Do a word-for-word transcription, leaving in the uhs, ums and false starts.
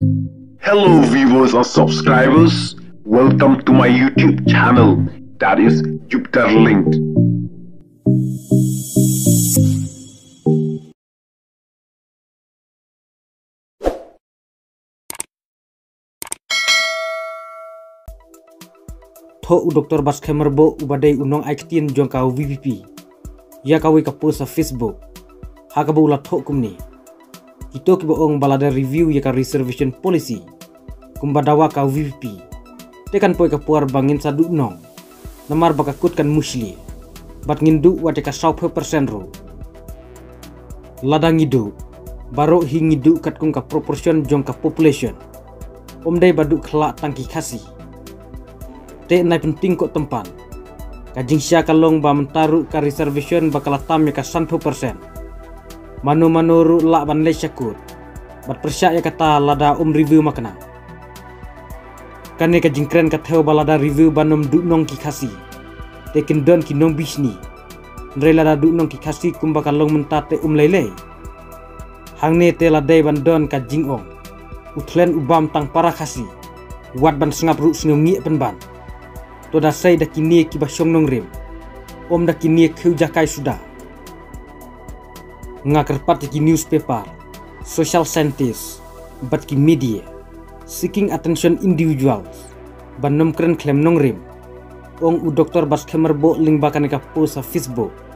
Hello viewers and subscribers, welcome to my YouTube channel, that is Jupiter Linked. Tho Doktor Baskemerbo ubadai unong aiktin jong kau V V P. Ya kawi kapo sa Facebook. Hakabu ulat tho kumni. Ito kiboong balada review ya ka reservation policy. Kumbadawa kau V V P. Tekan poi kapuar bangin sa dunong. Namar bakakut kan musli. Bat ngindu wate ka saupe persen ro. Ladang ngidu. Baro hingidu kat kung ka proportion jong ka population. Omdai badu kelak tangki kasih. Te nai penting kok tempan. Kajing sia kalong ba mentaru ka reservation bakal tam ya ka satu persen. Manu manuru la ban le syakur. Bat persya ya kata lada um review makna. Kane kajing keren ka theo balada review banom du nong ki khasi. Tekin don ki nong bisni. Nre lada du nong ki khasi kum bakal long mentate um lele. Hangne te ladai ban don kajing ong. Utlen ubam tang para khasi. Wat ban sengap ru sengungi penban. Toda say dah kini ki basyong nong rim. Om dah kini keu jakai sudah. Ngakar pat ki newspaper, social scientist, bat ki media, seeking attention individuals, banom keren klaim nong rim. Ong u doktor Baskemerbo ling bakan ka post sa Facebook.